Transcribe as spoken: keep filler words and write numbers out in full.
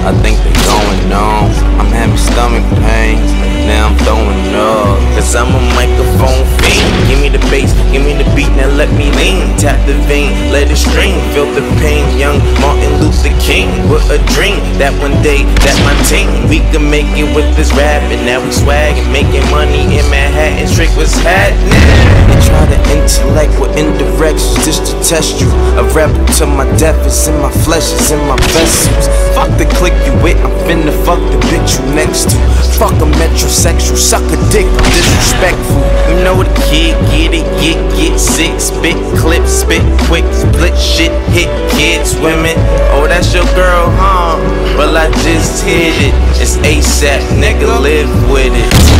I think they going on. I'm having stomach pains, now I'm throwing up. Cause I'm a microphone fiend. Give me the bass, give me the beat, now let me lean. Tap the vein, let it stream, feel the pain. Young Martin Luther King with a dream that one day, that my team, we can make it with this rap. And now we swaggin', making money in Manhattan. Trick, what's happening? They try to intellect with indirections just to test you. A rebel to my death is in my flesh, is in my vessels. Fuck the click you with, I'm finna fuck the bitch you next to. Fuck a metrosexual, suck a dick, I'm disrespectful. You know the kid, get it, get, get sick. Spit, clip, spit, quick, split shit, hit kids, women. Oh, that's your girl, huh? Well, I just hit it. It's ASAP, nigga, live with it.